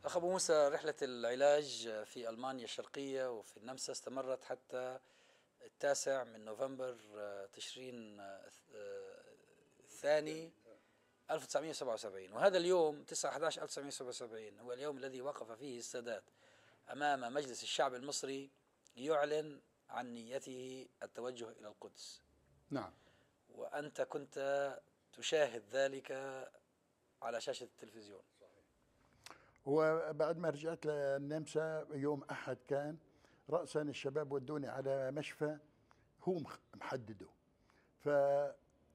أخ أبو موسى، رحلة العلاج في ألمانيا الشرقية وفي النمسا استمرت حتى 9 من نوفمبر تشرين الثاني 1977. وهذا اليوم 9/11/1977 هو اليوم الذي وقف فيه السادات أمام مجلس الشعب المصري ليعلن عن نيته التوجه إلى القدس. نعم. وأنت كنت تشاهد ذلك على شاشة التلفزيون. وبعد ما رجعت للنمسا يوم أحد كان رأسا الشباب ودوني على مشفى هو محدده. فمساء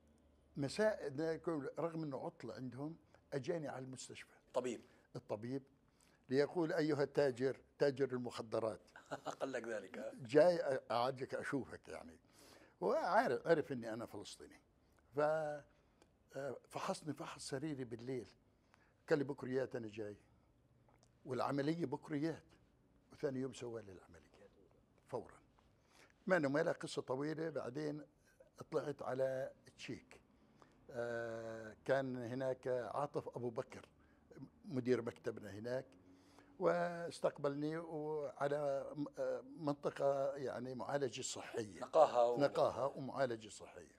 رغم أنه عطل عندهم أجاني على المستشفى الطبيب ليقول أيها التاجر، تاجر المخدرات قال لك ذلك؟ جاي أعجك أشوفك يعني. وعارف أني أنا فلسطيني. فحصني فحص سريري بالليل، قال لي بكريات أنا جاي، والعملية بكريات، وثاني يوم سوى لي العملية فورا. ما أنه ما لها قصة طويلة. بعدين طلعت على تشيك، كان هناك عاطف أبو بكر مدير مكتبنا هناك، واستقبلني وعلى منطقة يعني معالجة صحية، نقاهة ومعالجة صحية.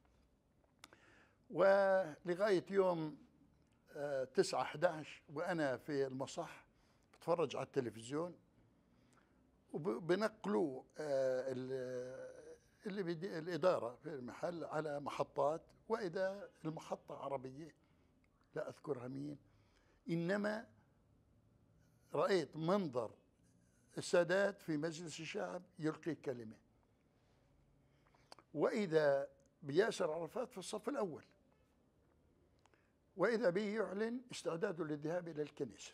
ولغاية يوم 9/11 وأنا في المصح بتفرج على التلفزيون وبنقلوا اللي بدي الإدارة في المحل على محطات، وإذا المحطة عربية لا أذكرها مين، إنما رأيت منظر السادات في مجلس الشعب يلقي كلمة، وإذا بياسر عرفات في الصف الأول، وإذا به يعلن استعداده للذهاب إلى الكنيسة.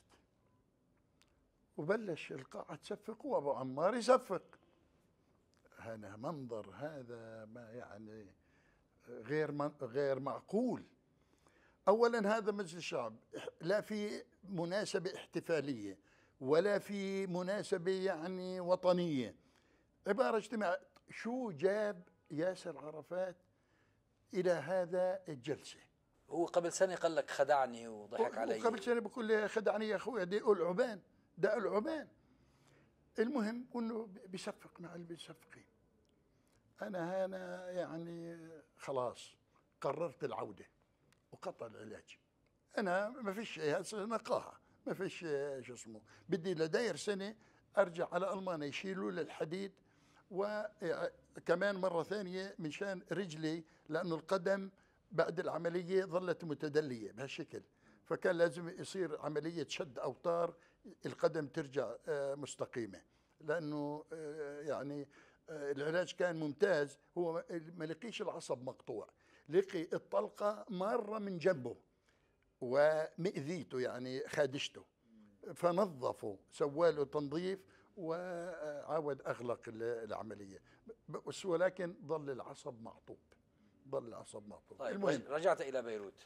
وبلش القاعة تصفق وأبو عمار يصفق. هذا منظر، هذا ما يعني غير معقول. أولا هذا مجلس الشعب لا في مناسبة احتفالية ولا في مناسبة يعني وطنية، عبارة اجتماع. شو جاب ياسر عرفات إلى هذا الجلسة؟ هو قبل سنة قال لك خدعني وضحك علي، وقبل سنة بقول لي خدعني يا أخويا، دي العبان، ده العبان. المهم انه بيصفق مع اللي بيصفقين. انا هنا يعني خلاص قررت العوده وقطع العلاج. انا ما فيش نقاهه، ما فيش شو اسمه، بدي لداير سنه ارجع على المانيا يشيلوا لي الحديد، وكمان مره ثانيه مشان رجلي لانه القدم بعد العمليه ظلت متدليه بهالشكل، فكان لازم يصير عمليه شد اوتار القدم ترجع مستقيمه، لانه يعني العلاج كان ممتاز. هو ما لقيش العصب مقطوع، لقي الطلقه مره من جنبه ومئذيته يعني خادشته، فنظفوا، سوى تنظيف وعاود اغلق العمليه، ولكن ظل العصب معطوب، ظل العصب معطوب. طيب المهم رجعت الى بيروت.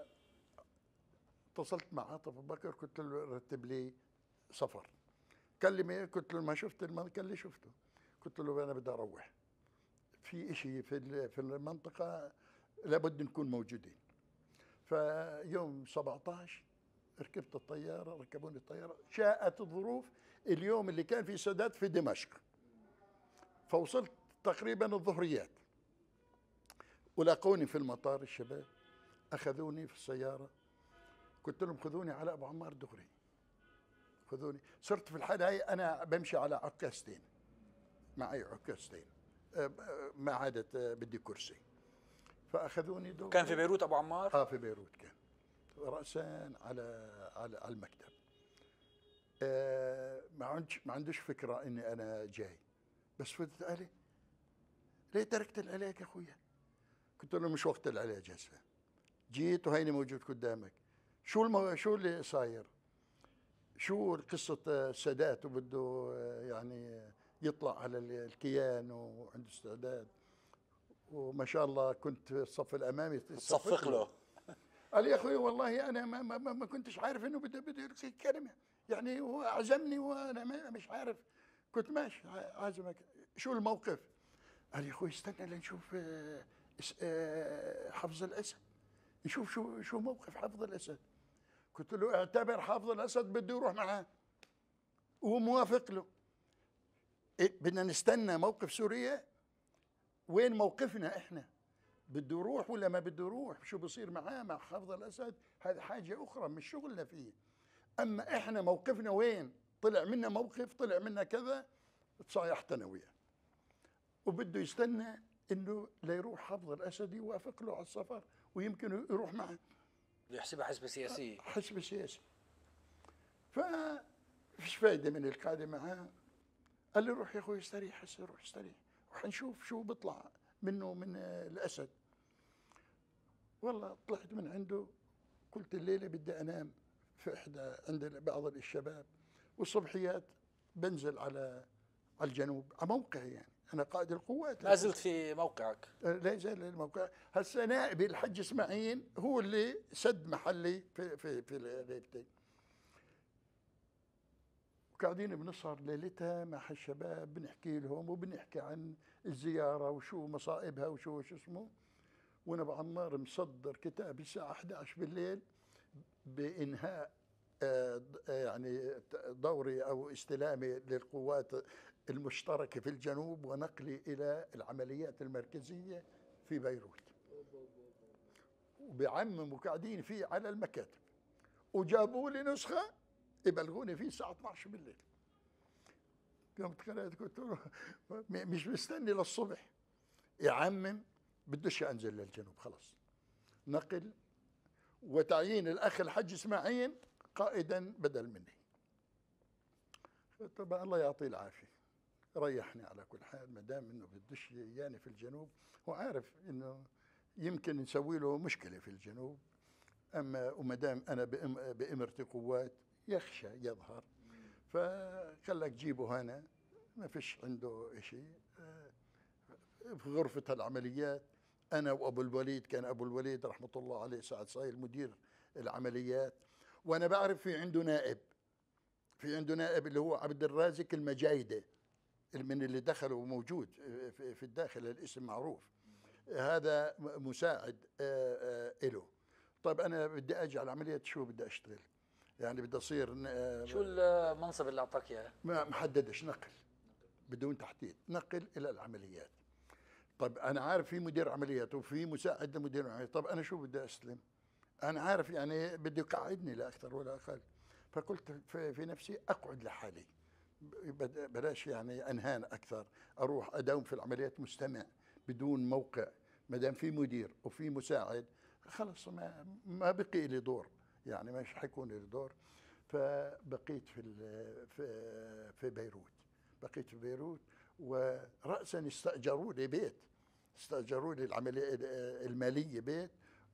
اتصلت مع عاطف أبو بكر، قلت له رتب لي سفر. كلمني، قلت له ما شفت قال لي شفته. قلت له انا بدي اروح، في شيء في المنطقه لابد نكون موجودين. فيوم 17 ركبت الطياره، ركبوني الطياره، شاءت الظروف اليوم اللي كان في سادات في دمشق، فوصلت تقريبا الظهريات، ولاقوني في المطار الشباب، اخذوني في السياره، قلت لهم خذوني على ابو عمار دغري، خذوني. صرت في الحالة هاي أنا بمشي على عكاستين، معي عكاستين، ما عادت بدي كرسي، فأخذوني دغري. كان في بيروت أبو عمار؟ في بيروت كان، رأسا على المكتب. ما عندوش فكرة إني أنا جاي، بس فتت علي، ليه تركت العلاج يا أخويا؟ قلت له مش وقت العلاج هسه، جيت وهيني موجود قدامك. شو اللي صاير؟ شو قصة السادات وبده يعني يطلع على الكيان وعنده استعداد، وما شاء الله كنت في الصف الأمامي تصفق له. قال يا أخوي والله أنا ما كنتش عارف إنه بده يلقي كلمة، يعني هو عزمني وأنا مش عارف، كنت ماشي عازمك. شو الموقف؟ قال يا أخوي استنى لنشوف حافظ الأسد، نشوف شو موقف حافظ الأسد. قلت له اعتبر حافظ الأسد بده يروح معاه. وموافق له. بدنا نستنى موقف سوريا؟ وين موقفنا احنا؟ بده يروح ولا ما بده يروح؟ شو بصير معاه مع حافظ الأسد؟ هذه حاجة أخرى مش شغلنا فيه. أما إحنا موقفنا وين؟ طلع منا موقف، طلع منا كذا، تصايحتنا وياه، وبده يستنى إنه ليروح حافظ الأسد يوافق له على السفر، ويمكن يروح معه. يحسبها حسبة سياسية. حسب سياسي. فيش فايدة من القعدة معاه. قال لي روح يا أخوي استريح، هسه روح استريح وحنشوف شو بيطلع منه من الأسد. والله طلعت من عنده، قلت الليلة بدي أنام في إحدى عند بعض الشباب، والصبحيات بنزل على الجنوب على موقعي. يعني أنا قائد القوات، ما زلت في موقعك؟ لا يزال الموقع. هسه نائبي الحج إسماعيل هو اللي سد محلي في غيبتي. قاعدين بنسهر ليلتها مع الشباب، بنحكي لهم وبنحكي عن الزيارة وشو مصائبها وشو اسمه. وانا ابو عمار مصدر كتاب الساعه 11 بالليل بانهاء يعني دوري او استلامي للقوات المشتركه في الجنوب ونقلي الى العمليات المركزيه في بيروت. وبعمم وقاعدين فيه على المكاتب، وجابوا لي نسخه يبلغوني فيه الساعه 12 بالليل. قمت قرأت قلت له مش مستني للصبح يعمم، بدوش انزل للجنوب خلاص. نقل وتعيين الاخ الحج اسماعيل قائدا بدل مني. طبعا الله يعطيه العافيه، ريحني على كل حال، ما دام انه بدوش ياني في الجنوب، وعارف انه يمكن نسوي له مشكله في الجنوب. اما وما دام انا بامرتي قوات يخشى يظهر، فقال لك جيبه هنا، ما فيش عنده شيء. في غرفة العمليات أنا وأبو الوليد، كان أبو الوليد رحمة الله عليه سعد صاير مدير العمليات. وأنا بعرف في عنده نائب، اللي هو عبد الرازق المجايدة، من اللي دخلوا موجود في الداخل، الاسم معروف. هذا مساعد له. طيب أنا بدي أجي على العمليات، شو بدي أشتغل؟ يعني بدي أصير شو المنصب اللي أعطاك إياه؟ ما محددش، نقل بدون تحديد، نقل إلى العمليات. طب أنا عارف في مدير عمليات وفي مساعد لمدير عمليات، طب أنا شو بدي أستلم؟ أنا عارف يعني بده يقعدني لا أكثر ولا أقل. فقلت في نفسي أقعد لحالي، بلاش يعني أنهان أكثر، أروح أداوم في العمليات مستمع بدون موقع. ما دام في مدير وفي مساعد خلص ما بقي لي دور، يعني مش حيكون لي دور. فبقيت في بيروت. بقيت في بيروت، ورأسا استأجروا لي بيت، استأجروا لي العملية المالية بيت،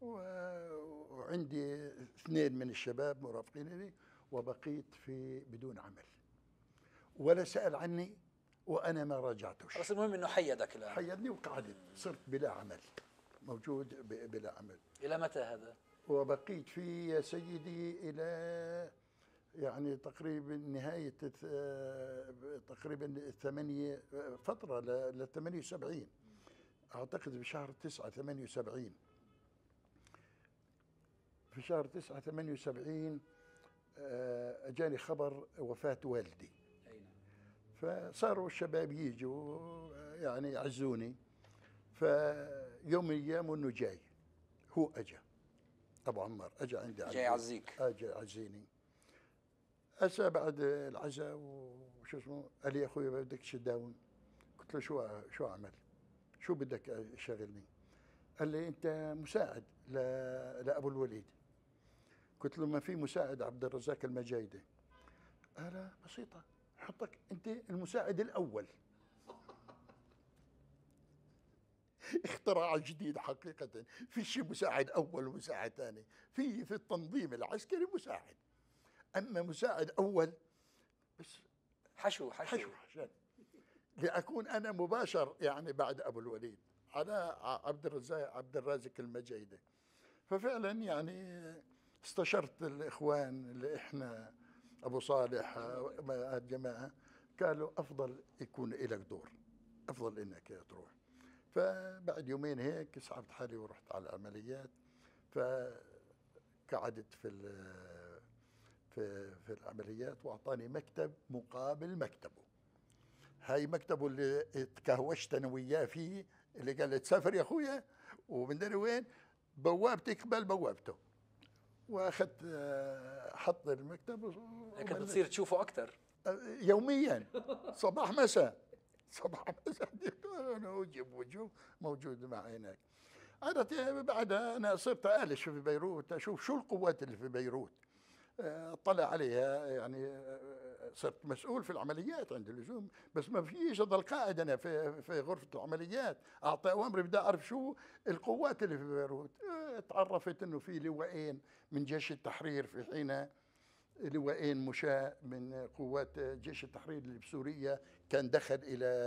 وعندي 2 من الشباب مرافقين لي، وبقيت بدون عمل، ولا سأل عني وأنا ما راجعتش. بس المهم إنه حيدك الآن. حيدني وقعدت، صرت بلا عمل، موجود بلا عمل. إلى متى هذا؟ وبقيت فيه يا سيدي إلى يعني تقريبا نهاية تقريبا 8 فترة ل 78، أعتقد بشهر 9 78. في شهر 9 78 أجاني خبر وفاة والدي. فصاروا الشباب يجوا يعني يعزوني. فيوم من الأيام إنه جاي، هو أجا أبو عمار، أجا عندي، جاي يعزيك؟ أجا يعزيني. هسه بعد العزاء وشو اسمه، قال لي يا اخوي بدك تداوم. قلت له شو اعمل؟ شو بدك شغلني؟ قال لي انت مساعد لابو الوليد. قلت له ما في مساعد عبد الرزاق المجايدة. قال بسيطة، حطك انت المساعد الاول. اختراع جديد حقيقة، في شيء مساعد اول ومساعد ثاني، في التنظيم العسكري مساعد، اما مساعد اول بس حشو عشان لأكون أنا مباشر يعني بعد أبو الوليد على عبد الرازق المجيدة. ففعلا يعني استشرت الإخوان اللي إحنا أبو صالح الجماعة، قالوا أفضل يكون لك دور، أفضل إنك تروح. فبعد يومين هيك سحبت حالي ورحت على العمليات. فقعدت في العمليات، واعطاني مكتب مقابل مكتبه. هاي مكتبه اللي تكهوشت انا وياه فيه، اللي قال لي تسافر يا اخويا ومن دري وين، بوابتي قبل بوابته. واخذت حط المكتب هيك بتصير تشوفه اكثر يوميا، صباح مساء صباح مساء. انا وجهه موجود معي هناك. بعدها انا صرت الش في بيروت، اشوف شو القوات اللي في بيروت، اطلع عليها يعني. صرت مسؤول في العمليات عند اللزوم، بس ما فيش اضل قائد انا في غرفه العمليات، اعطي اوامر، بدي اعرف شو القوات اللي في بيروت. تعرفت انه في لواءين من جيش التحرير في حينها، لواءين مشاة من قوات جيش التحرير اللي بسوريا، كان دخل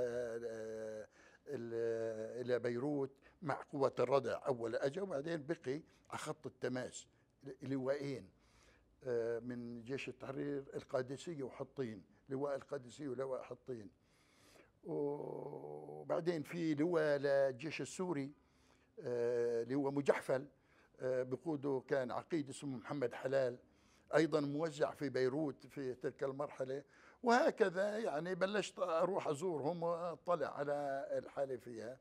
الى بيروت مع قوات الردع. اول اجى وبعدين بقي على خط التماس لواءين من جيش التحرير، القادسيه وحطين، لواء القادسيه ولواء حطين. وبعدين في لواء للجيش السوري لواء مجحفل، بقوده كان عقيد اسمه محمد حلال، ايضا موزع في بيروت في تلك المرحله. وهكذا يعني بلشت اروح ازورهم واطلع على الحاله فيها.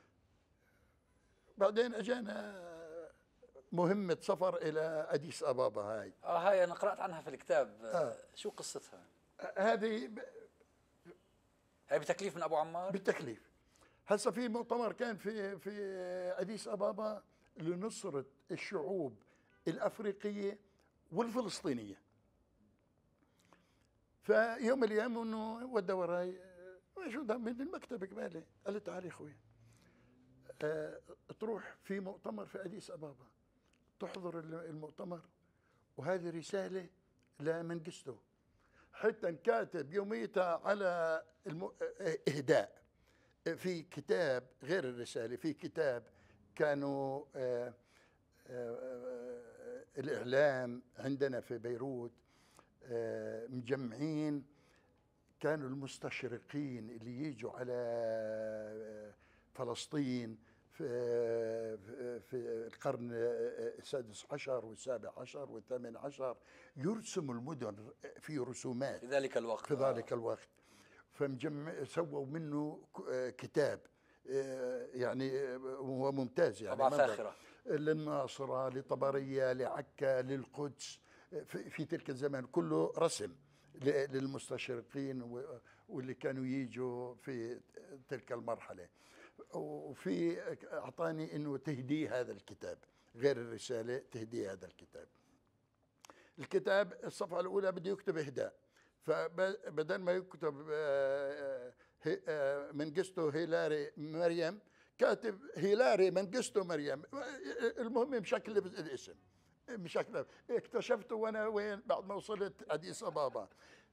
بعدين اجانا مهمه سفر الى اديس ابابا. هاي انا قرات عنها في الكتاب. شو قصتها؟ هذه هاي بتكليف من ابو عمار؟ بالتكليف. هسه في مؤتمر كان في اديس ابابا لنصره الشعوب الافريقيه والفلسطينيه. فيوم من الايام انه ودى وراي، شو ده من المكتب قبالي، قال لي تعال يا اخوي، تروح في مؤتمر في اديس ابابا، تحضر المؤتمر، وهذه رساله لمنجستو، حتى كاتب يوميتها على اهداء في كتاب غير الرساله، في كتاب كانوا الاعلام عندنا في بيروت مجمعين، كانوا المستشرقين اللي يجوا على فلسطين في القرن السادس عشر والسابع عشر والثامن عشر، يرسموا المدن في رسومات في ذلك الوقت. في ذلك الوقت. فمجمع سووا منه كتاب يعني هو ممتاز، يعني طبعا فاخرة، للناصرة، لطبرية، لعكا، للقدس، في تلك الزمان كله رسم للمستشرقين واللي كانوا يجوا في تلك المرحلة. وفي أعطاني أنه تهديه هذا الكتاب غير الرسالة، تهديه هذا الكتاب. الكتاب الصفحة الأولى بده يكتب إهداء، فبدل ما يكتب منجستو هيلاري مريم، كاتب هيلاري منجستو مريم، المهم مشكل الاسم بشكل. اكتشفته وانا وين بعد ما وصلت اديس ابابا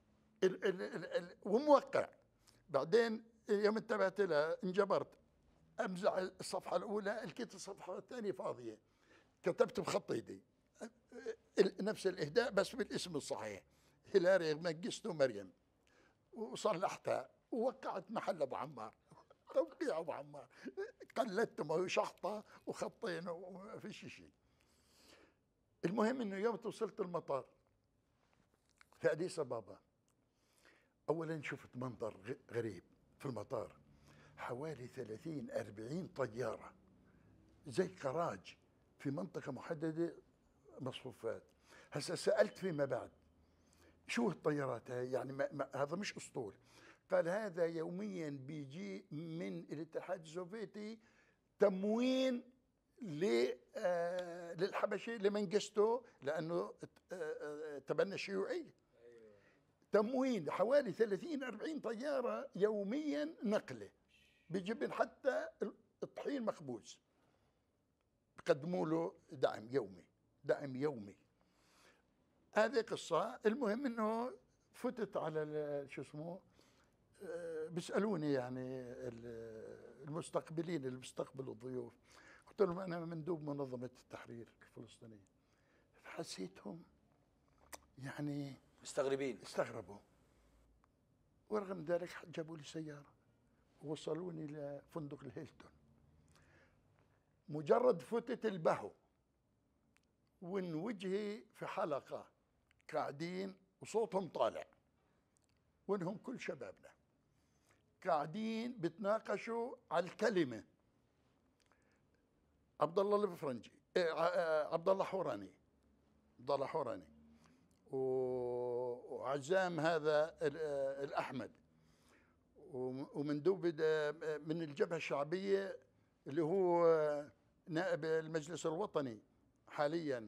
وموقع. بعدين يوم انتبهت لها انجبرت امزع الصفحه الاولى، لقيت الصفحه الثانيه فاضيه، كتبت بخط ايدي نفس الاهداء بس بالاسم الصحيح، هيلاري منجستو مريم، وصلحتها ووقعت محل ابو عمار، توقيع ابو عمار، قلدت شحطه وخطين وما فيش شيء. المهم انه يوم وصلت المطار في اديس ابابا، اولا شفت منظر غريب في المطار، حوالي 30-40 طياره زي كراج في منطقه محدده مصفوفات. هسه سالت فيما بعد شو الطيارات هاي، يعني هذا مش اسطول. قال هذا يوميا بيجي من الاتحاد السوفيتي تموين للحبشه لمنجستو، لانه تبنى الشيوعيه. تموين حوالي 30-40 طياره يوميا نقله، بيجيب حتى الطحين مخبوز، بقدموا له دعم يومي، دعم يومي. هذه قصه. المهم انه فتت على شو اسمه، بيسالوني يعني المستقبلين اللي بيستقبلوا الضيوف، قلت لهم انا مندوب منظمه التحرير الفلسطينيه. حسيتهم يعني مستغربين، استغربوا، ورغم ذلك جابوا لي سياره ووصلوني لفندق الهيلتون. مجرد فتت البهو وان وجهي في حلقه قاعدين وصوتهم طالع، وإنهم كل شبابنا قاعدين بتناقشوا على الكلمة. عبد الله الفرنجي، عبد الله حوراني، عبد الله حوراني، وعزام هذا الأحمد، ومندوب من الجبهة الشعبية اللي هو نائب المجلس الوطني حاليا،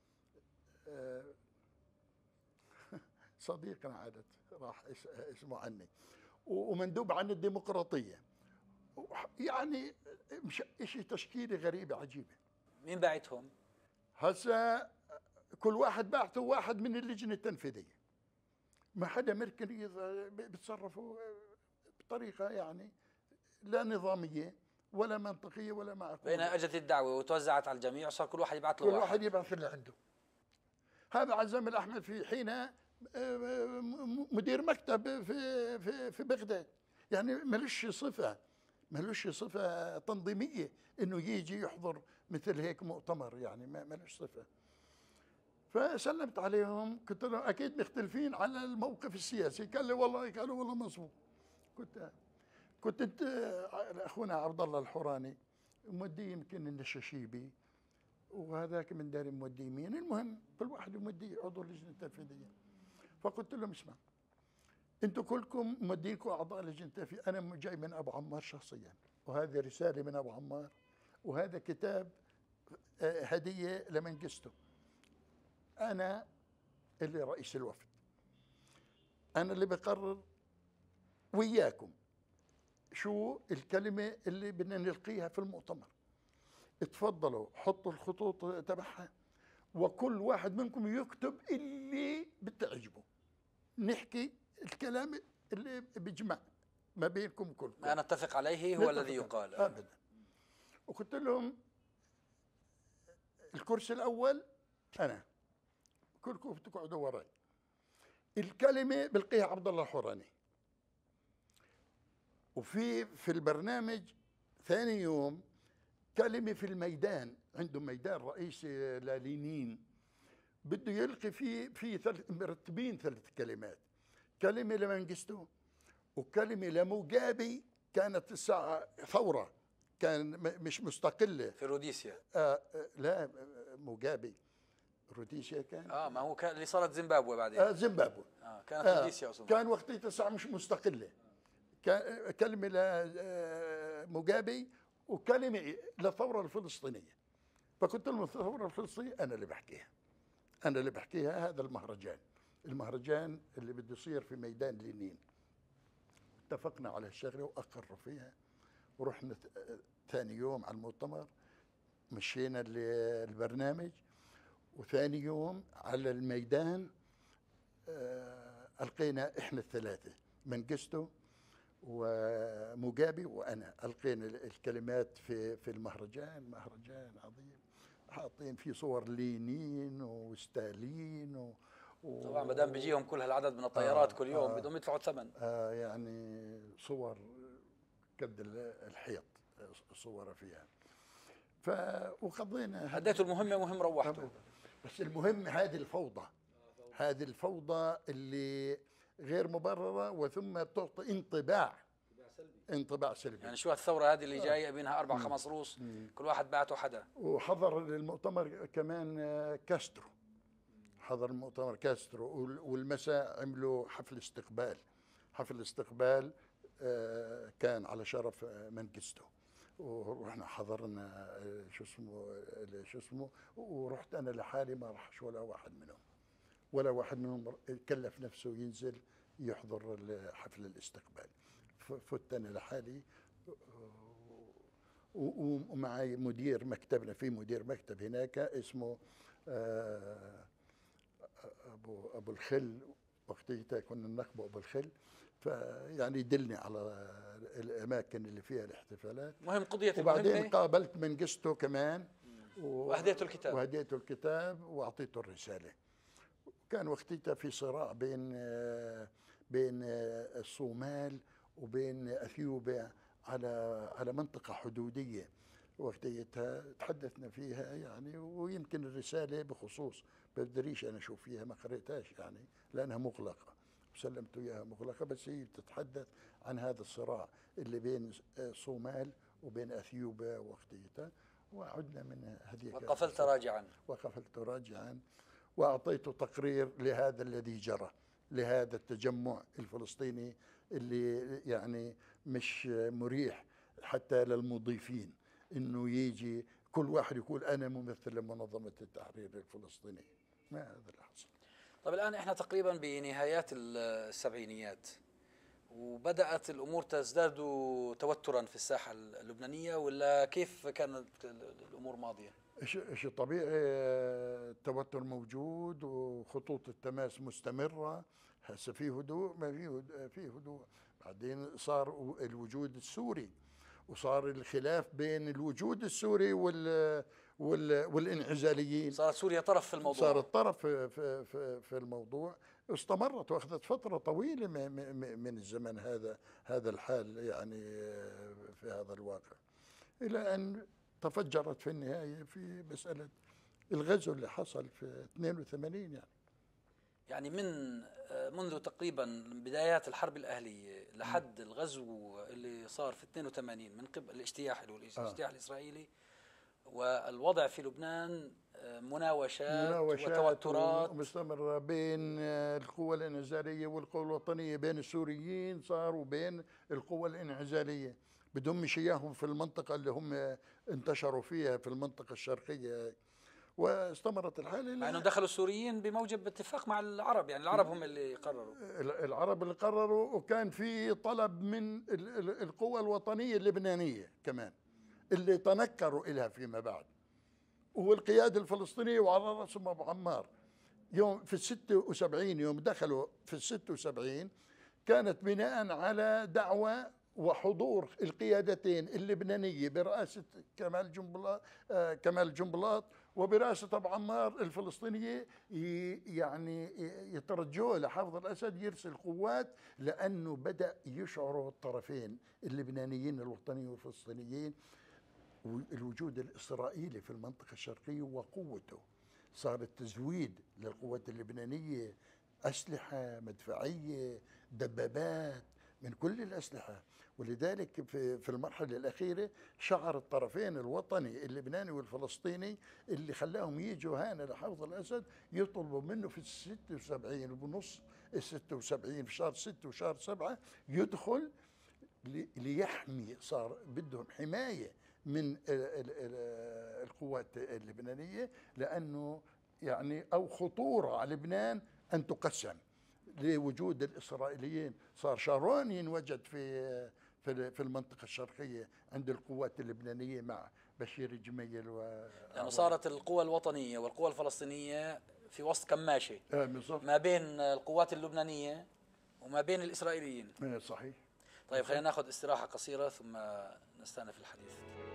صديقنا عادت راح اسمه عني، ومندوب عن الديمقراطية. يعني شيء تشكيلة غريبة عجيبة. مين باعتهم؟ هسا كل واحد بعته واحد من اللجنة التنفيذية، ما حدا مركزي، بيتصرفوا بطريقة يعني لا نظامية ولا منطقية ولا معقولة. بينها اجت الدعوة وتوزعت على الجميع، صار كل واحد يبعث له كل واحد يبعث اللي عنده. هذا عزام الأحمد في حينها مدير مكتب في بغداد، يعني ملوش صفة تنظيمية انه يجي يحضر مثل هيك مؤتمر، يعني ملوش صفة. فسلمت عليهم، قلت لهم اكيد مختلفين على الموقف السياسي، قالوا والله مظبوط. كنت انت اخونا عبد الله الحوراني مودي يمكن النشاشيبي، وهذاك من داري مودي مين، المهم كل واحد مودي عضو اللجنه التنفيذيه. فقلت لهم اسمع، انتم كلكم مودينكم اعضاء لجنه التنفيذيه، انا جاي من ابو عمار شخصيا، وهذه رساله من ابو عمار، وهذا كتاب هديه لمنجستو. انا اللي رئيس الوفد، انا اللي بقرر وياكم شو الكلمه اللي بدنا نلقيها في المؤتمر. اتفضلوا حطوا الخطوط تبعها، وكل واحد منكم يكتب اللي بتعجبه، نحكي الكلام اللي بيجمع ما بينكم كلكم، ما نتفق عليه هو الذي يقال. ابدا. وقلت لهم الكرسي الاول انا، كلكم بتقعدوا وراي، الكلمه بلقيها عبد الله الحوراني. وفي البرنامج ثاني يوم كلمه في الميدان، عنده ميدان رئيسي للينين، بده يلقي في مرتبين 3 كلمات، كلمه لمنجستو وكلمه لموغابي، كانت الساعه ثوره، كان مش مستقله في روديسيا. لا موغابي، روديسيا كان ما هو كان اللي صارت زيمبابوي بعدين. زيمبابوي كانت روديسيا اصلا، كان وقتها الساعه مش مستقله، كلمه لموغابي وكلمه للثوره الفلسطينيه. فقلت لهم الثوره الفلسطينيه انا اللي بحكيها، هذا المهرجان اللي بده يصير في ميدان لينين. اتفقنا على الشغله واقروا فيها، ورحنا ثاني يوم على المؤتمر، مشينا البرنامج، وثاني يوم على الميدان القينا احنا الثلاثه، منجستو وموغابي وانا، القينا الكلمات في المهرجان. مهرجان عظيم، حاطين فيه صور لينين وستالين طبعا ما دام بيجيهم كل هالعدد من الطيارات كل يوم بدهم يدفعوا ثمن. يعني صور قد الحيط صور فيها. وقضينا اديتوا المهمه، مهم روحتوا. بس المهم هذه الفوضى اللي غير مبرره، وثم بتعطي انطباع سلبي. يعني شو هالثوره هذه اللي جايه بينها 4 5 روس، كل واحد بعته حدا. وحضر المؤتمر كمان كاسترو، حضر المؤتمر كاسترو، والمساء عملوا حفل استقبال كان على شرف منجستو، ورحنا حضرنا شو اسمه، ورحت انا لحالي، ما راحش ولا واحد منهم كلف نفسه ينزل يحضر حفل الاستقبال. فت انا لحالي، ومعي مدير مكتبنا، في مدير مكتب هناك اسمه ابو الخل، وقتها كنا نخبه ابو الخل، فيعني يدلني على الاماكن اللي فيها الاحتفالات. مهم قضيه وبعدين قابلت منجستو كمان وهديته الكتاب واعطيته الرساله. كان وقتها في صراع بين الصومال وبين اثيوبيا على منطقه حدوديه، وقتيتها تحدثنا فيها يعني، ويمكن الرسالة بخصوص بدريش أنا أشوف فيها، ما قريتهاش يعني لأنها مغلقة، وسلمت إياها مغلقة، بس هي بتتحدث عن هذا الصراع اللي بين صومال وبين أثيوبيا وقتيتها. وعدنا من هذه وقفلت راجعا. وقفلت راجعا، وأعطيت تقرير لهذا الذي جرى، لهذا التجمع الفلسطيني اللي يعني مش مريح حتى للمضيفين، انه يجي كل واحد يقول انا ممثل لمنظمة التحرير الفلسطينية. ما هذا اللي حصل. طيب الآن احنا تقريبا بنهايات السبعينيات، وبدأت الأمور تزداد توترا في الساحة اللبنانية، ولا كيف كانت الأمور ماضية؟ شيء طبيعي، التوتر موجود وخطوط التماس مستمرة. هسه في هدوء، ما في هدوء. بعدين صار الوجود السوري، وصار الخلاف بين الوجود السوري والانعزاليين. صارت سوريا طرف في الموضوع. صارت طرف في الموضوع. استمرت واخذت فترة طويلة من الزمن هذا الحال يعني في هذا الواقع، إلى أن تفجرت في النهاية في مسألة الغزو اللي حصل في 82 يعني منذ تقريبا بدايات الحرب الأهلية لحد الغزو اللي صار في 82 من قبل الاجتياح الإسرائيلي، والوضع في لبنان مناوشات وتوترات مستمرة بين القوى الانعزالية والقوى الوطنية، بين السوريين صار وبين القوى الانعزالية، بدهمش اياهم في المنطقة اللي هم انتشروا فيها في المنطقة الشرقية. واستمرت الحالة مع انه دخلوا السوريين بموجب اتفاق مع العرب، يعني العرب هم اللي قرروا. العرب اللي قرروا، وكان في طلب من القوى الوطنية اللبنانية كمان اللي تنكروا إلها فيما بعد، والقيادة الفلسطينية وعلى رأسهم أبو عمار. يوم في 76 يوم دخلوا في 76 كانت بناء على دعوة وحضور القيادتين اللبنانية برئاسة كمال جنبلاط وبرئاسة أبو عمار الفلسطينية، يعني يترجوا لحافظ الأسد يرسل قوات، لأنه بدأ يشعروا الطرفين اللبنانيين الوطنيين والفلسطينيين الوجود الإسرائيلي في المنطقة الشرقية وقوته. صار التزويد للقوات اللبنانية أسلحة مدفعية، دبابات، من كل الأسلحة. ولذلك في المرحلة الأخيرة شعر الطرفين الوطني اللبناني والفلسطيني اللي خلاهم يجوا هنا لحافظ الأسد يطلبوا منه في 76 بنص 76 في شهر 6 وشهر 7 يدخل ليحمي. صار بدهم حماية من القوات اللبنانية، لأنه يعني أو خطورة على لبنان أن تقسم لوجود الإسرائيليين. صار شارون ينوجد في المنطقة الشرقية عند القوات اللبنانية مع بشير الجميل يعني صارت القوى الوطنية والقوى الفلسطينية في وسط كماشة ما بين القوات اللبنانية وما بين الإسرائيليين. صحيح. طيب خلينا ناخذ استراحة قصيرة ثم نستأنف الحديث.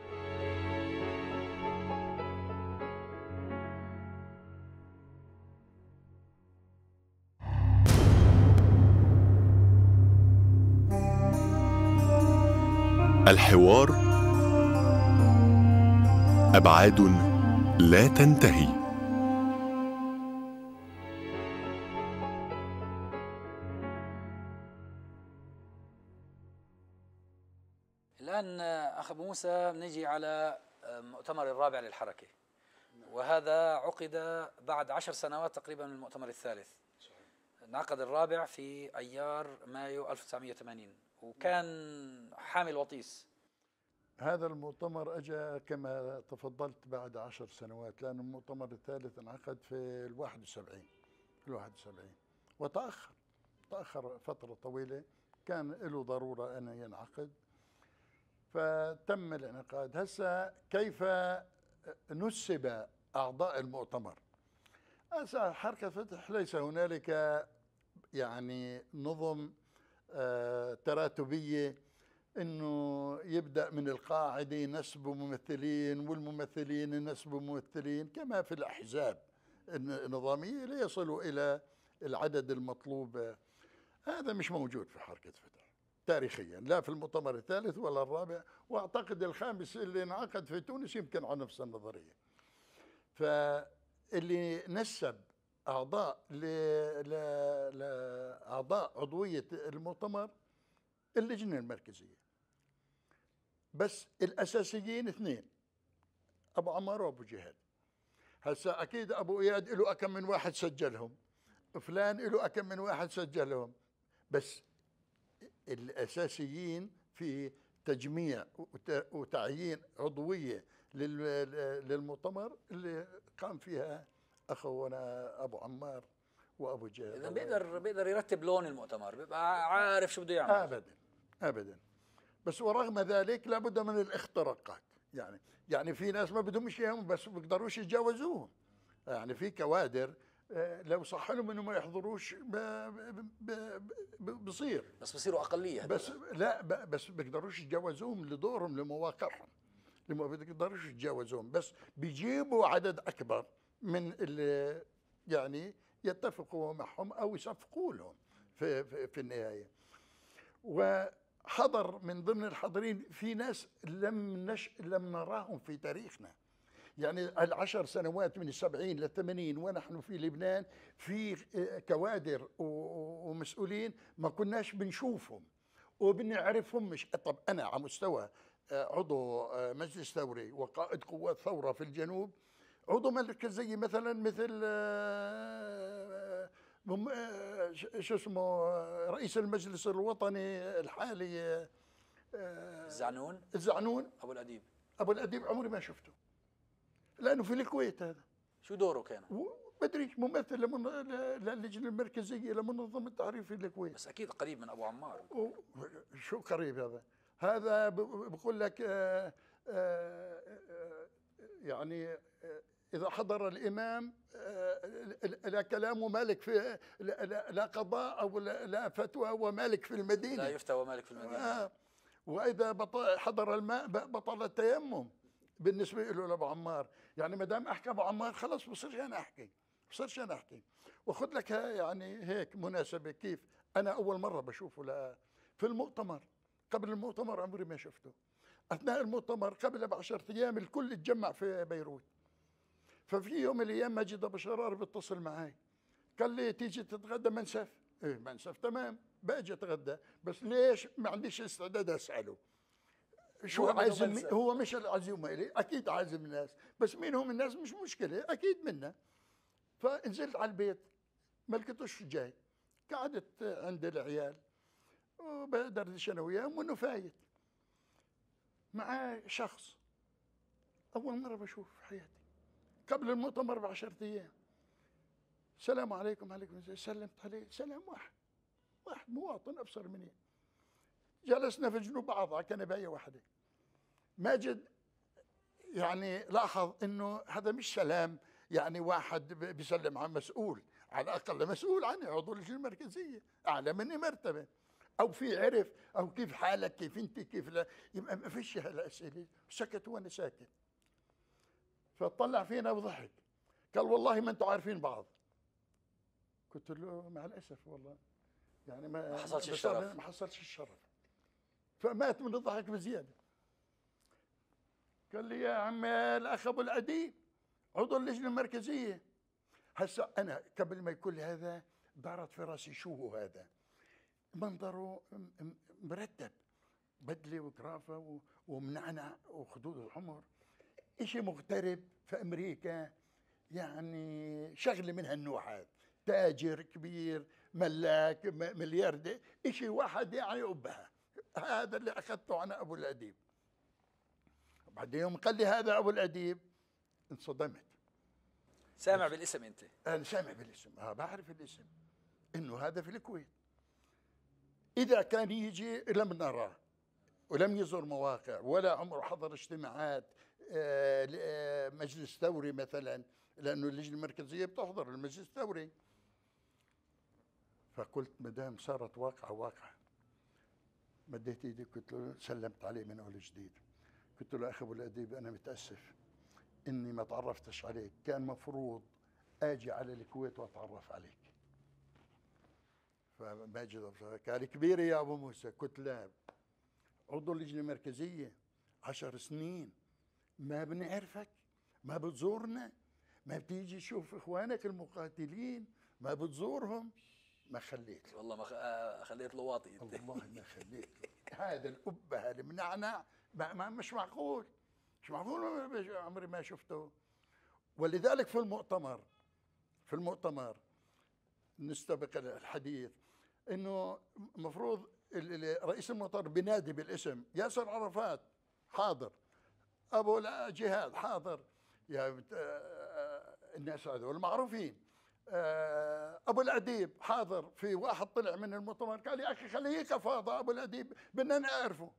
الحوار أبعاد لا تنتهي. الآن أخ أبو موسى نجي على مؤتمر الرابع للحركة، وهذا عقد بعد 10 سنوات تقريبا من المؤتمر الثالث. انعقد الرابع في أيار مايو 1980 وكان حامل وطيس. هذا المؤتمر أجا كما تفضلت بعد 10 سنوات، لأن المؤتمر الثالث انعقد في 71 وتأخر فترة طويلة، كان له ضرورة أن ينعقد فتم الانعقاد. هسه كيف نسب أعضاء المؤتمر؟ هسه حركة فتح ليس هنالك يعني نظم تراتبية انه يبدا من القاعده ينسبوا ممثلين والممثلين ينسبوا ممثلين كما في الاحزاب النظاميه ليصلوا الى العدد المطلوب. هذا مش موجود في حركه فتح. تاريخيا، لا في المؤتمر الثالث ولا الرابع، واعتقد الخامس اللي انعقد في تونس يمكن على نفس النظريه. فاللي نسب اعضاء لاعضاء عضويه المؤتمر اللجنه المركزيه، بس الاساسيين اثنين، ابو عمار وابو جهاد. هسا اكيد ابو اياد له اكم من واحد سجلهم، فلان له اكم من واحد سجلهم، بس الاساسيين في تجميع وتعيين عضويه للمؤتمر اللي قام فيها اخونا ابو عمار وابو جهاد. اذا بيقدر يرتب لون المؤتمر، بيبقى عارف شو بده يعمل. ابدا ابدا. بس ورغم ذلك لابد من الاختراقات، يعني في ناس ما بدهمش اياهم بس بيقدروش يتجاوزوهم. يعني في كوادر لو صح لهم انهم ما يحضروش بصير، بس بصيروا اقليه. بس لا بس بيقدروش يتجاوزوهم لدورهم لمواقعهم، ما بيقدروش يتجاوزوهم، بس بيجيبوا عدد اكبر من اللي يعني يتفقوا معهم او يصفقوا لهم في النهايه. وحضر من ضمن الحاضرين في ناس لم نراهم في تاريخنا. يعني ال10 سنوات من 70 ل 80 ونحن في لبنان في كوادر ومسؤولين ما كناش بنشوفهم وبنعرفهم. مش طب انا على مستوى عضو مجلس ثوري وقائد قوات ثوره في الجنوب، عضو مركزي مثلا مثل شو اسمه رئيس المجلس الوطني الحالي الزعنون ابو الاديب عمري ما شفته، لانه في الكويت. هذا شو دوره كان؟ بدري ممثل للجنه المركزيه لمنظمه التعريف في الكويت. بس اكيد قريب من ابو عمار. شو قريب هذا بقول لك يعني اذا حضر الامام لا كلام ومالك في لا قضاء او لا فتوى ومالك في المدينه، لا يفتى ومالك في المدينه. واذا حضر الماء بطل التيمم بالنسبه له لابو عمار. يعني ما دام احكي ابو عمار خلص بصيرش انا احكي. واخذ لك يعني هيك مناسبه كيف انا اول مره بشوفه في المؤتمر. قبل المؤتمر عمري ما شفته. اثناء المؤتمر قبل ب10 ايام الكل اتجمع في بيروت. ففي يوم من الايام ماجد ابو شرار بيتصل معي قال لي تيجي تتغدى منسف؟ ايه منسف تمام باجي اتغدى، بس ليش ما عنديش استعداد اساله شو عازم. هو مش العزيمه الي، اكيد عازم الناس، بس مين هم الناس مش مشكله، اكيد منا. فنزلت على البيت ما لقيتوش جاي، قعدت عند العيال وبدردش انا وياهم وانه فايت معاه شخص اول مره بشوف في حياتي قبل المؤتمر ب10 ايام. السلام عليكم. عليكم السلام. سلمت عليه سلام واحد مواطن ابصر مني. جلسنا في جنوب بعض على كنبايه واحده. ماجد يعني لاحظ انه هذا مش سلام، يعني واحد بيسلم على مسؤول، على الاقل مسؤول عني عضو اللجنه المركزيه اعلى مني مرتبه، او في عرف او كيف حالك كيف انت كيف لا، يبقى ما فيش هالاسئله. سكت وانا ساكت. فطلع فينا وضحك قال والله ما انتم عارفين بعض. قلت له مع الاسف والله يعني ما حصلش الشرف. ما حصلش الشرف. فمات من الضحك بزياده. قال لي يا عم الاخ ابو الاديب عضو اللجنه المركزيه. هسه انا قبل ما يقول لي هذا دارت في راسي شو هو هذا؟ منظره مرتب، بدله وكرافه ومنعنع وخدود حمر، شيء مغترب في امريكا، يعني شغله من هالنوع هذا، تاجر كبير ملاك ملياردير، شيء واحد يعني أبها. هذا اللي اخذته عن ابو الاديب. بعد يوم قال لي هذا ابو الاديب انصدمت. سامع بالاسم انت؟ انا سامع بالاسم، بعرف الاسم انه هذا في الكويت. اذا كان يجي لم نراه ولم يزور مواقع ولا عمره حضر اجتماعات مجلس ثوري مثلا، لانه اللجنه المركزيه بتحضر المجلس الثوري. فقلت ما دام صارت واقعه مديت ايدي قلت له سلمت عليه من اول جديد. قلت له اخي ابو الاديب انا متاسف اني ما تعرفتش عليك، كان مفروض اجي على الكويت واتعرف عليك. فماجد أبو شرار قال كبيرة يا أبو موسى. قلت لا، عضو اللجنة المركزية 10 سنين ما بنعرفك، ما بتزورنا، ما بتيجي تشوف إخوانك المقاتلين، ما بتزورهم. ما خليت. والله ما خليت له واطي انت. والله ما خليت. هذا الأبهة المنعنع مش معقول، مش معقول، عمري ما شفته. ولذلك في المؤتمر نستبق الحديث انه المفروض رئيس المؤتمر بنادي بالاسم ياسر عرفات حاضر، ابو جهاد حاضر، يا الناس هذول المعروفين، ابو الاديب حاضر. في واحد طلع من المؤتمر قال يا اخي خليه كفاضه ابو الاديب، بدنا نعرفه،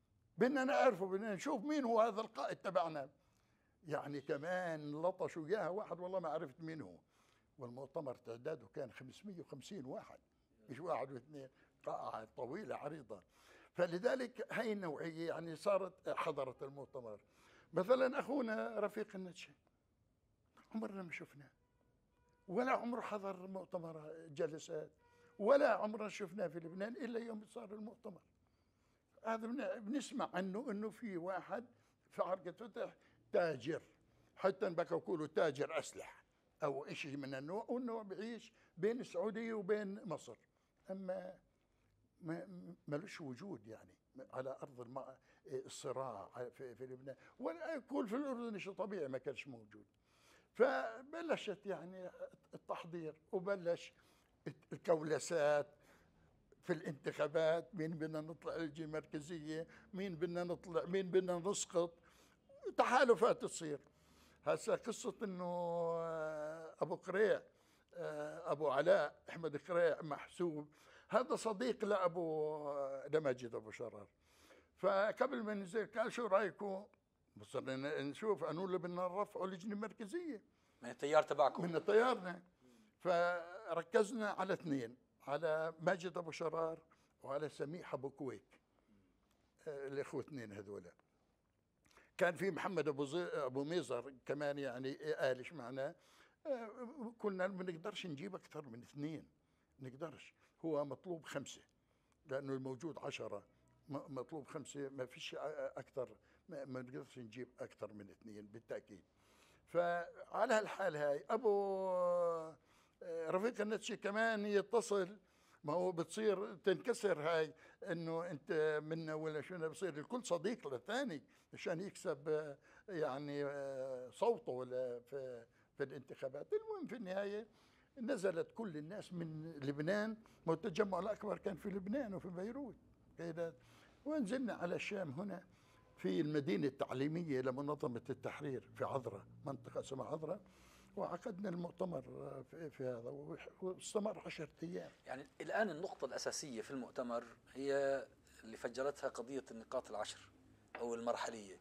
بدنا نشوف مين هو هذا القائد تبعنا. يعني كمان لطشوا اياها واحد والله ما عرفت مين هو. والمؤتمر تعداده كان 550 واحد، مش واحد واثنين، قاعة طويلة عريضة. فلذلك هاي النوعية يعني صارت حضرت المؤتمر. مثلا أخونا رفيق النتشي عمرنا ما شفناه، ولا عمره حضر مؤتمر جلسات، ولا عمرنا شفناه في لبنان إلا يوم صار المؤتمر. هذا بنسمع عنه إنه في واحد في عرقة فتح تاجر، حتى بقوا يقولوا تاجر أسلحة أو شيء من النوع، وإنه بعيش بين السعودية وبين مصر، أما ملوش وجود يعني على أرض الصراع في لبنان، ولا يقول في الأردن شيء طبيعي ما كانش موجود. فبلشت يعني التحضير، وبلش الكولسات في الانتخابات، مين بدنا نطلع للجنة المركزية، مين بدنا نطلع، مين بدنا نسقط، تحالفات تصير. هسه قصة انه ابو قريع، ابو علاء احمد قريع محسوب، هذا صديق لماجد ابو شرار. فقبل ما ننزل قال شو رايكم؟ وصلنا نشوف انو اللي بدنا نرفعه لجنة مركزية من التيار تبعكم، من تيارنا. فركزنا على اثنين، على ماجد ابو شرار وعلى سميح ابو كويك، الاخوه اثنين هذول. كان في محمد ابو ميزر كمان يعني قالش معنا. كنا ما نقدرش نجيب اكثر من اثنين، نقدرش، هو مطلوب 5 لانه الموجود 10، مطلوب 5، ما فيش اكثر، ما نقدرش نجيب اكثر من 2 بالتاكيد. فعلى هالحال هاي ابو رفيق النتشي كمان يتصل، ما هو بتصير تنكسر هاي انه انت منا ولا شو، بصير الكل صديق للثاني عشان يكسب يعني صوته ولا في الانتخابات. المهم في النهايه نزلت كل الناس من لبنان، ما التجمع الاكبر كان في لبنان وفي بيروت، ونزلنا على الشام هنا في المدينه التعليميه لمنظمه التحرير في عذرا، منطقه اسمها عذرا، وعقدنا المؤتمر في هذا، واستمر 10 أيام. يعني الآن النقطة الأساسية في المؤتمر هي اللي فجرتها قضية النقاط ال10 أو المرحلية.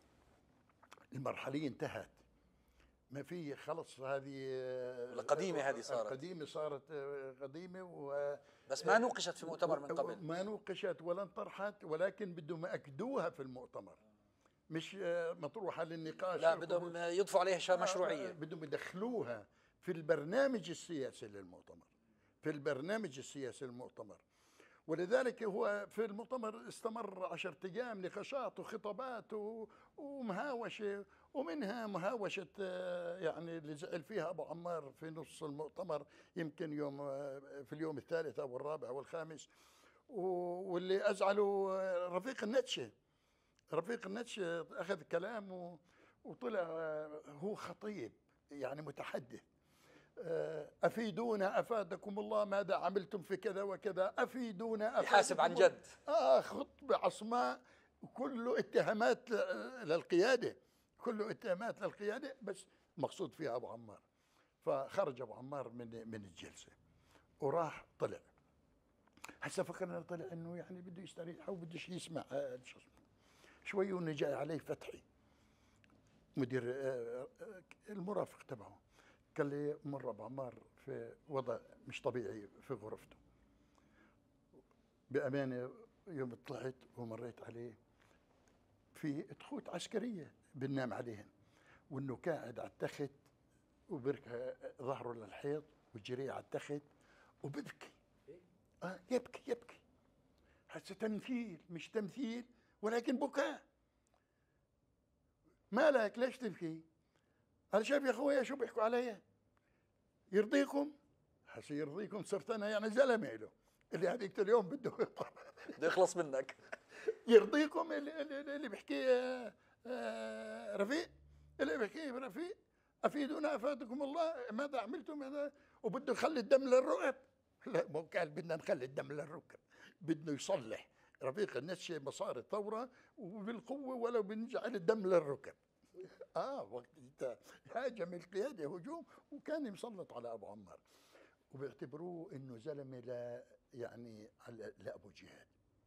المرحلية انتهت، ما في خلص، هذه القديمة، هذه صارت قديمة، صارت قديمة بس ما نوقشت في مؤتمر من قبل، ما نوقشت ولا انطرحت، ولكن بدهم يأكدوها في المؤتمر، مش مطروحة للنقاش. لا، بدهم يضفوا عليها مشروعية، بدهم يدخلوها في البرنامج السياسي للمؤتمر، في البرنامج السياسي للمؤتمر. ولذلك هو في المؤتمر استمر 10 أيام نقاشات وخطابات ومهاوشة، ومنها مهاوشة يعني اللي زعل فيها أبو عمار في نص المؤتمر، يمكن في اليوم الثالث أو الرابع أو الخامس، واللي أزعلوا رفيق النتشي. رفيق النتشي أخذ كلام وطلع هو خطيب يعني متحدث، أفيدونا أفادكم الله ماذا عملتم في كذا وكذا، أفيدونا يحاسب عن جد. خطبة عصماء كله اتهامات للقيادة، كله اتهامات للقيادة، بس المقصود فيها أبو عمار. فخرج أبو عمار من الجلسة وراح طلع. هسه فكرنا طلع إنه يعني بده يستريح وبدش يسمع شوي، ونجا عليه فتحي مدير المرافق تبعه، قال لي مر ابو عمار في وضع مش طبيعي في غرفته. بامانه يوم طلعت ومريت عليه في تخوت عسكريه بننام عليهن، وانه قاعد على التخت وبركه ظهره للحيط وجريه على التخت وببكي. يبكي يبكي. هسه تمثيل مش تمثيل ولكن بكاء. مالك ليش تبكي؟ قال شايف يا اخويا شو بيحكوا علي؟ يرضيكم؟ هسه يرضيكم صرت انا يعني زلمه له اللي هذيك اليوم بده يخلص منك. يرضيكم اللي بيحكي رفيق، اللي بيحكي رفيق افيدونا افادكم الله ماذا عملتم هذا، وبده يخلي الدم للركب. لا مو قال بدنا نخلي الدم للركب، بدنا يصلح رفيق النشي مصاري الثوره وبالقوه ولو بنجعل الدم للركب. وقت انت هاجم القياده هجوم وكان مسلط على ابو عمار وبيعتبروه انه زلمه لا يعني لابو جهاد.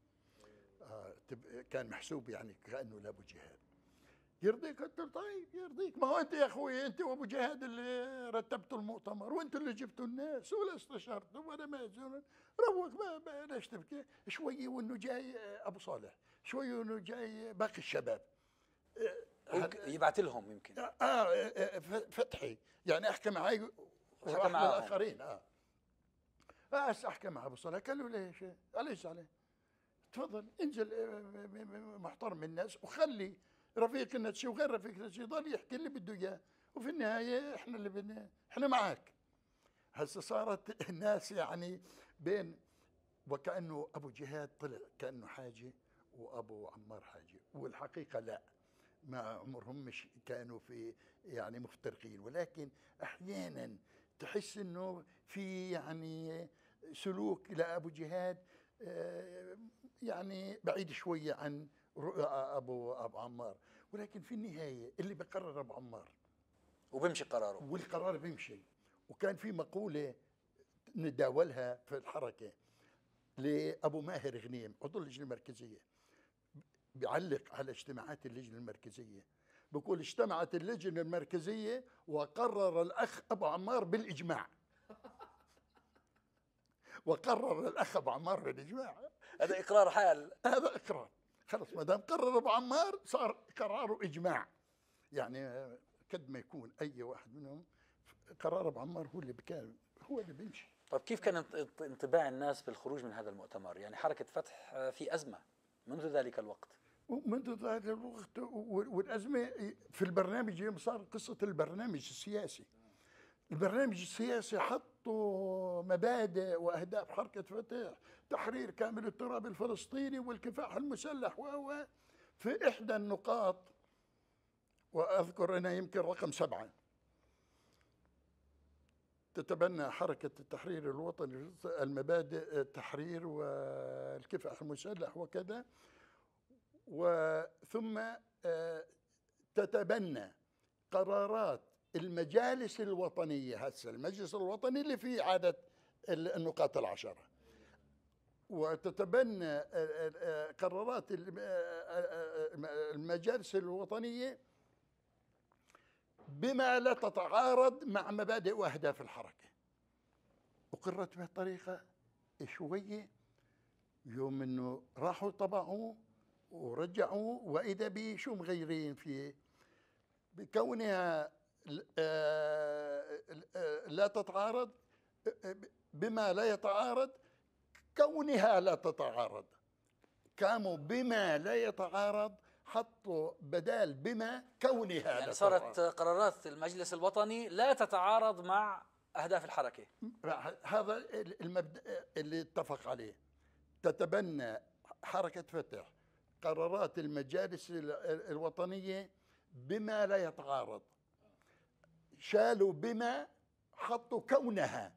كان محسوب يعني كانه لابو جهاد. يرضيك؟ قلت له طيب يرضيك، ما هو انت يا اخوي انت وابو جهاد اللي رتبتوا المؤتمر وانتوا اللي جبتوا الناس ولا استشرتوا ولا ما يزولون. روق ما ليش تبكي؟ شوي وانه جاي ابو صالح، شوي وانه جاي باقي الشباب. يبعث لهم يمكن. فتحي يعني احكي معي حكى معاهم الاخرين. هسه احكي مع ابو صالح. قال له ليش؟ قال ليش عليه؟ تفضل انزل محترم الناس وخلي رفيق النتشي وغير رفيق النتشي يضل يحكي اللي بده اياه، وفي النهايه احنا اللي بدنا احنا معك. هسه صارت الناس يعني بين وكانه ابو جهاد طلع كانه حاجه وابو عمار حاجه، والحقيقه لا، ما عمرهم مش كانوا في يعني مفترقين، ولكن احيانا تحس انه في يعني سلوك لابو جهاد يعني بعيد شويه عن ابو عمار، ولكن في النهايه اللي بقرر ابو عمار وبيمشي قراره، والقرار بيمشي. وكان في مقوله نداولها في الحركه لابو ماهر غنيم عضو اللجنه المركزيه، بيعلق على اجتماعات اللجنه المركزيه، بقول اجتمعت اللجنه المركزيه وقرر الاخ ابو عمار بالاجماع. وقرر الاخ ابو عمار بالاجماع. هذا اقرار حال. هذا اقرار، خلص ما دام قرر ابو عمار صار قراره اجماع. يعني قد ما يكون اي واحد منهم قرار ابو عمار هو اللي كان هو اللي بيمشي. طيب كيف كان انطباع الناس بالخروج من هذا المؤتمر؟ يعني حركه فتح في ازمه منذ ذلك الوقت. ومنذ ذلك الوقت والازمه في البرنامج اليوم صار قصه البرنامج السياسي. البرنامج السياسي حطوا مبادئ واهداف حركه فتح، تحرير كامل التراب الفلسطيني والكفاح المسلح في احدى النقاط، واذكر انها يمكن رقم 7، تتبنى حركه التحرير الوطني المبادئ التحرير والكفاح المسلح وكذا، وثم تتبنى قرارات المجالس الوطنية. هسه المجلس الوطني اللي فيه عدد النقاط 10، وتتبنى قرارات المجالس الوطنية بما لا تتعارض مع مبادئ وأهداف الحركة. وقررت بهالطريقة شوية، يوم انه راحوا طبعوا ورجعوا واذا بشو مغيرين فيه بكونها لا تتعارض بما لا يتعارض، كونها لا تتعارض. قاموا بما لا يتعارض حطوا بدال بما كونها يعني لا صارت تتعارض. قرارات المجلس الوطني لا تتعارض مع اهداف الحركه. هذا المبدأ اللي اتفق عليه. تتبنى حركة فتح قرارات المجالس الوطنية بما لا يتعارض، شالوا بما حطوا كونها،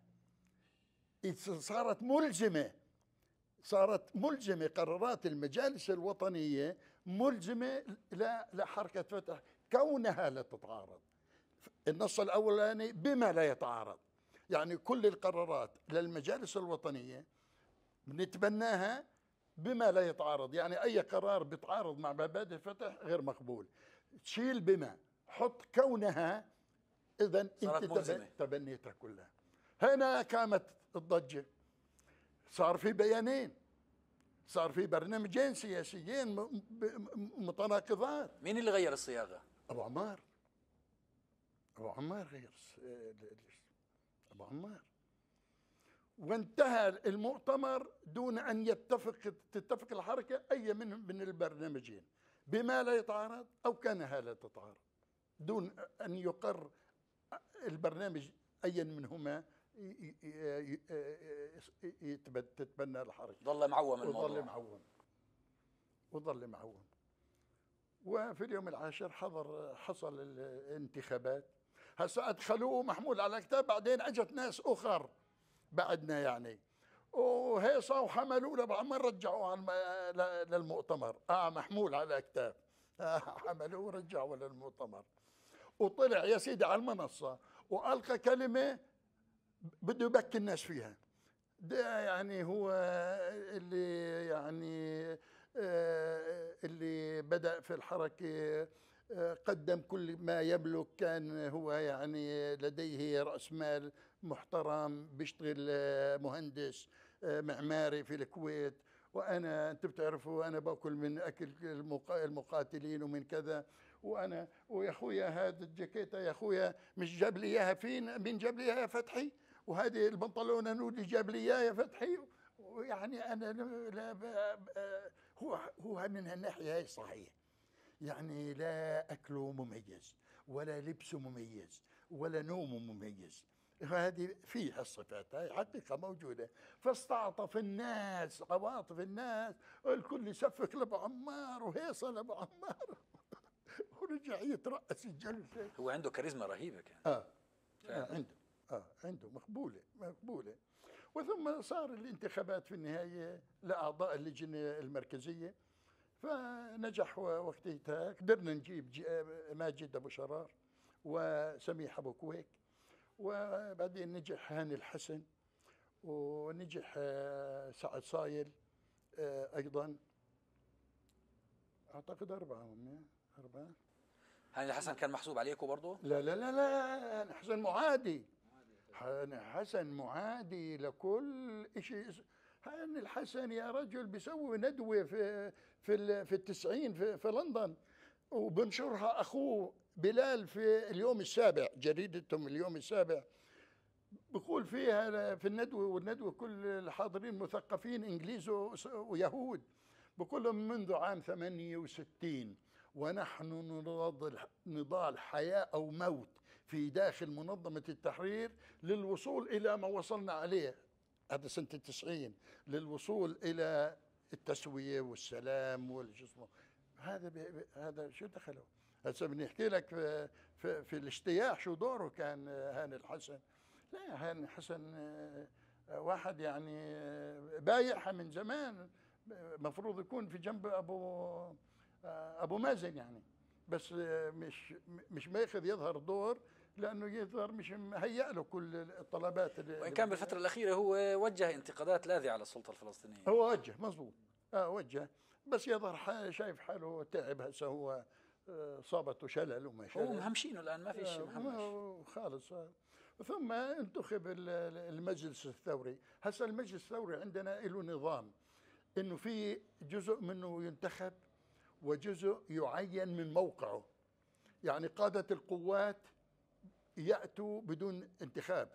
صارت ملزمة قرارات المجالس الوطنية ملزمة لحركة فتح كونها لا تتعارض. النص الأولاني بما لا يتعارض، يعني كل القرارات للمجالس الوطنية بنتبناها بما لا يتعارض، يعني أي قرار بيتعارض مع مبادئ فتح غير مقبول. تشيل بما حط كونها، إذا أنت تبنيتها كلها. هنا قامت الضجة، صار في بيانين، صار في برنامجين سياسيين متناقضات. مين اللي غير الصياغة؟ أبو عمار غير أبو عمار. وانتهى المؤتمر دون أن تتفق الحركة أي من البرنامجين بما لا يتعارض أو كانها لا تتعارض، دون أن يقر البرنامج أي منهما تتبنى الحركة. ظل معوم الموضوع. وظل معوم. وفي اليوم العاشر حصل الانتخابات. هسا أدخلوه محمول على كتاب، بعدين أجت ناس أخر بعدنا يعني وهيصة وحملوه لبعمر رجعوه للمؤتمر. محمول على كتاب حملوه ورجعوه للمؤتمر. وطلع يا سيدي على المنصة وألقى كلمة بده يبكي الناس فيها. ده يعني هو اللي يعني اللي بدأ في الحركة، قدم كل ما يملك، كان هو يعني لديه رأس مال محترم، بيشتغل مهندس معماري في الكويت. وأنا أنت بتعرفوا أنا باكل من أكل المقاتلين ومن كذا. وأنا ويا أخويا هذا الجاكيتة يا أخويا مش جاب لي إياها فين؟ مين جاب لي إياها يا فتحي؟ وهذه البنطلون نودي جاب لي إياها يا فتحي. ويعني أنا هو من هالناحية هي صحيح، يعني لا أكله مميز ولا لبسه مميز ولا نومه مميز. هذه فيها الصفات، هاي حقيقة موجودة. فاستعطف الناس، عواطف الناس، الكل يسفك لأبو عمار وهيصة لأبو عمار ورجع يترأس الجلسة. هو عنده كاريزما رهيبة كان. عنده مقبولة. وثم صار الانتخابات في النهاية لأعضاء اللجنة المركزية، فنجح وقتها. قدرنا نجيب ماجد أبو شرار وسميح أبو كويك، وبعدين نجح هاني الحسن، ونجح سعد صايل أيضا. أعتقد أربعة. هاني الحسن كان محسوب عليكم برضه؟ لا لا لا لا، هاني حسن معادي. هاني حسن معادي لكل شيء. هاني الحسن يا رجل بيسوي ندوة في التسعين في لندن، وبنشرها أخوه بلال في اليوم السابع، جريدتهم اليوم السابع. بقول فيها في الندوة، والندوة كل الحاضرين مثقفين إنجليز ويهود، بقول لهم منذ عام 68 ونحن نضال حياة أو موت في داخل منظمة التحرير للوصول إلى ما وصلنا عليه، هذا سنة 90، للوصول إلى التسوية والسلام والجسم. هذا شو دخله؟ هسه بنحكي لك في الاجتياح شو دوره كان هاني الحسن. لا، هاني الحسن واحد يعني بايعها من زمان، مفروض يكون في جنب ابو مازن يعني، بس مش ماخذ يظهر دور، لانه يظهر مش مهيأ له كل الطلبات. وان كان بالفتره الاخيره هو وجه انتقادات لاذعه على السلطه الفلسطينيه. هو وجه مزبوط، وجه، بس يظهر شايف حاله تعب. هسه هو صابته شلل وما شلل، هو مهمشينه الان ما في شيء مهمش خالص. ثم انتخب المجلس الثوري. هسه المجلس الثوري عندنا له نظام، انه في جزء منه ينتخب وجزء يعين من موقعه. يعني قادة القوات يأتوا بدون انتخاب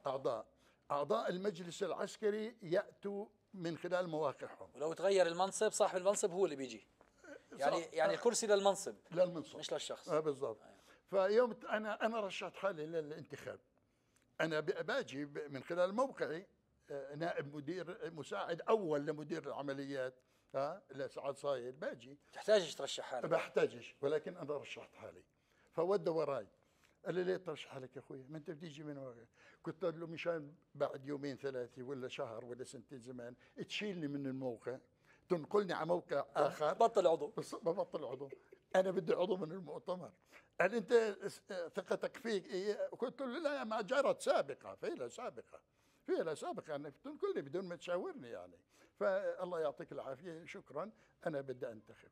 أعضاء المجلس العسكري يأتوا من خلال مواقعهم. ولو تغير المنصب صاحب المنصب هو اللي بيجي، يعني الكرسي للمنصب مش للشخص. بالضبط. فيوم أنا رشحت حالي للانتخاب، أنا باجي من خلال موقعي نائب مدير مساعد أول لمدير العمليات لسعد صايل، باجي. تحتاجش ترشح حالك؟ بحتاجش، ولكن أنا رشحت حالي. فودى وراي قال لي ليه ترشح حالك يا أخوي؟ ما أنت بتيجي من وراي. قلت له مشان بعد يومين ثلاثة ولا شهر ولا سنتين زمان تشيلني من الموقع، تنقلني على موقع آخر. بطل عضو. ببطل عضو. أنا بدي عضو من المؤتمر. قال أنت ثقتك فيك قلت له لا، ما جرت سابقة، في لها سابقة أنك تنقلني بدون ما تشاورني يعني. فالله يعطيك العافية، شكرا، أنا بدي أنتخب.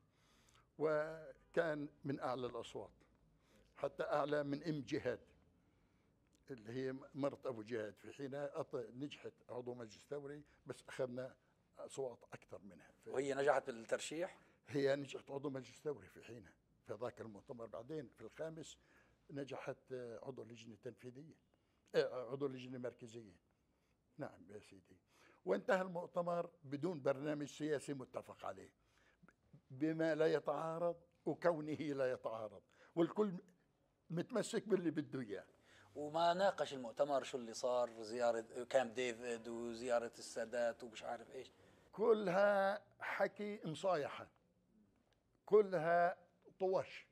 وكان من أعلى الأصوات، حتى أعلى من أم جهاد اللي هي مرت أبو جهاد في حينها، نجحت عضو مجلس ثوري، بس أخذنا أصوات أكثر منها. وهي نجحت بالترشيح؟ هي نجحت عضو مجلس ثوري في حينها في ذاك المؤتمر. بعدين في الخامس نجحت عضو لجنة تنفيذية، عضو لجنة مركزية نعم يا سيدي. وانتهى المؤتمر بدون برنامج سياسي متفق عليه، بما لا يتعارض وكونه لا يتعارض، والكل متمسك باللي بده اياه. وما ناقش المؤتمر شو اللي صار، زيارة كامب ديفيد وزيارة السادات ومش عارف ايش. كلها حكي مصايحة، كلها طوش،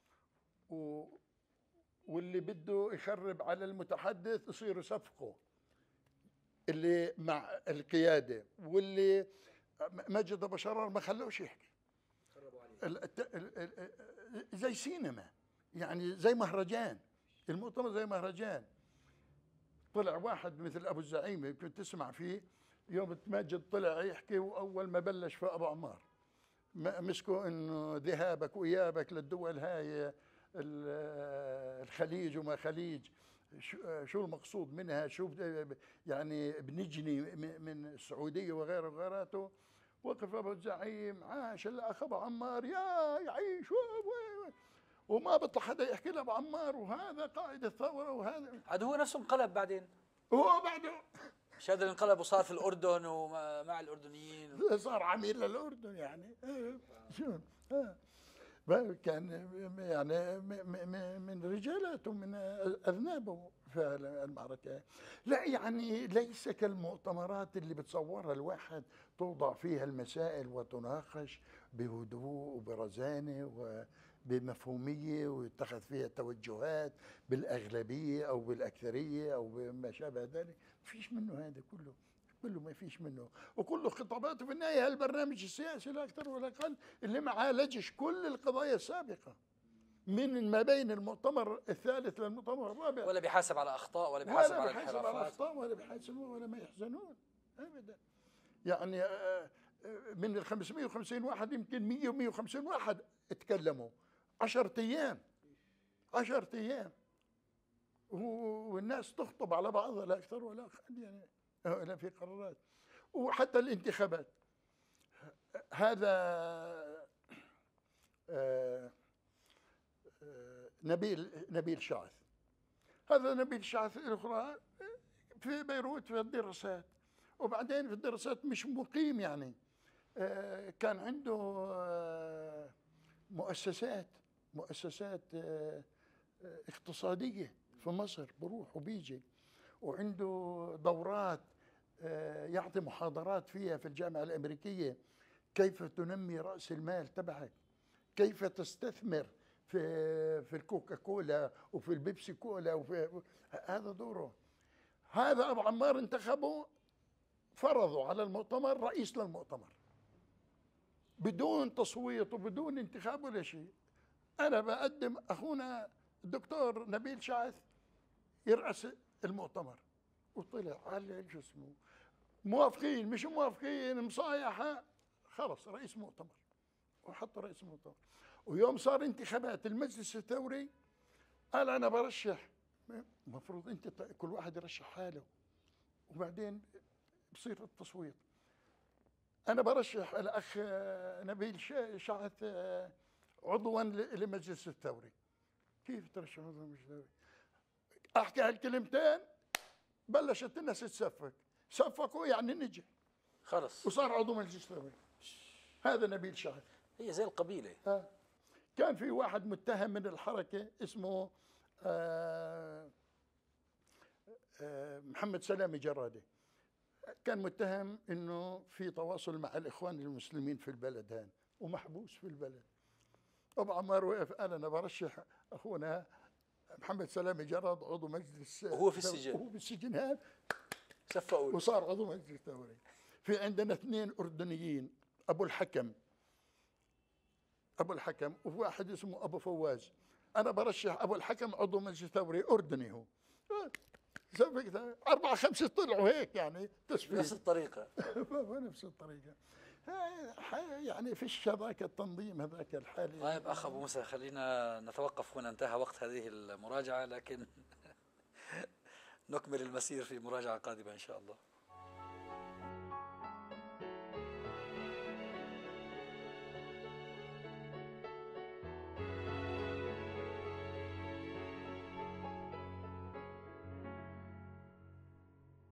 واللي بده يخرب على المتحدث يصير يصفقه اللي مع القيادة، واللي مجد أبو شرار ما خلوش يحكي. زي سينما يعني، زي مهرجان، المؤتمر زي مهرجان. طلع واحد مثل أبو الزعيم يمكن تسمع فيه، يوم ماجد طلع يحكي، وأول ما بلش في أبو عمار مسكوا إنه ذهابك وإيابك للدول هاي الخليج وما خليج، شو المقصود منها، شو يعني بنجني من السعودية وغيره وغيراته. وقف أبو الزعيم عاش الأخ أبو عمار يا يعيش، وما بطلع حدا يحكي له أبو عمار، وهذا قائد الثورة، وهذا عاد هو نفسه انقلب بعدين، هو بعده مش هذا اللي انقلب وصار في الأردن ومع الأردنيين. صار عميل للأردن يعني. شو كان يعني من رجالاته، من أذنابه في المعركة. لا يعني ليس كالمؤتمرات اللي بتصورها الواحد، توضع فيها المسائل وتناقش بهدوء وبرزانة وبمفهومية، ويتخذ فيها توجهات بالأغلبية أو بالأكثرية أو بما شابه ذلك. فيش منه هذا كله ما فيش منه، وكله خطاباته في النهاية البرنامج السياسي لا أكثر ولا أقل، اللي ما عالجش كل القضايا السابقة من ما بين المؤتمر الثالث للمؤتمر الرابع، ولا بيحاسب على أخطاء، ولا بيحاسب على انحرافات، ولا بيحاسبون ولا ما يحزنون أبدا. يعني من ال 550 واحد يمكن 100 و 150 واحد اتكلموا 10 أيام، 10 أيام، والناس تخطب على بعضها لا أكثر ولا أقل يعني، لا في قرارات. وحتى الانتخابات، هذا نبيل شعث، هذا نبيل شعث الأخرى في بيروت في الدراسات، وبعدين في الدراسات مش مقيم يعني، كان عنده مؤسسات اقتصادية في مصر، بروح وبيجي، وعنده دورات يعطي محاضرات فيها في الجامعة الأمريكية، كيف تنمي رأس المال تبعك، كيف تستثمر في الكوكا كولا وفي البيبسي كولا، هذا دوره. هذا أبو عمار انتخبه، فرضوا على المؤتمر رئيس للمؤتمر بدون تصويت وبدون انتخاب ولا شيء. أنا بقدم أخونا الدكتور نبيل شعث يرأس المؤتمر، وطلع على شو اسمه، موافقين مش موافقين مصايحة، خلص رئيس مؤتمر، وحط رئيس مؤتمر. ويوم صار انتخابات المجلس الثوري قال أنا برشح. المفروض أنت كل واحد يرشح حاله، وبعدين بصير التصويت. أنا برشح الأخ نبيل شعث عضوا لمجلس الثوري. كيف ترشح عضوا لمجلس الثوري؟ أحكي هالكلمتين بلشت الناس تسفك، صفقوا يعني نجح خلص وصار عضو مجلس الثوري. هذا نبيل شعث. هي زي القبيلة. كان في واحد متهم من الحركة اسمه محمد سلامي جرادي، كان متهم انه في تواصل مع الاخوان المسلمين في البلد هان، ومحبوس في البلد. ابو عمار وقف قال انا برشح اخونا محمد سلامي جراد عضو مجلس، وهو في السجن، وهو بالسجن هان، صفقوا وصار عضو مجلس الثوري. في عندنا 2 أردنيين، أبو الحكم وواحد اسمه أبو فواز. أنا برشح أبو الحكم عضو مجلس الثوري، أردني هو. 4 5 طلعوا هيك يعني تسفيق نفس الطريقة. نفس الطريقة يعني فيش هذاك التنظيم هذاك الحالي. طيب أخ أبو موسى، خلينا نتوقف هنا، انتهى وقت هذه المراجعة، لكن نكمل المسير في مراجعة قادمة إن شاء الله.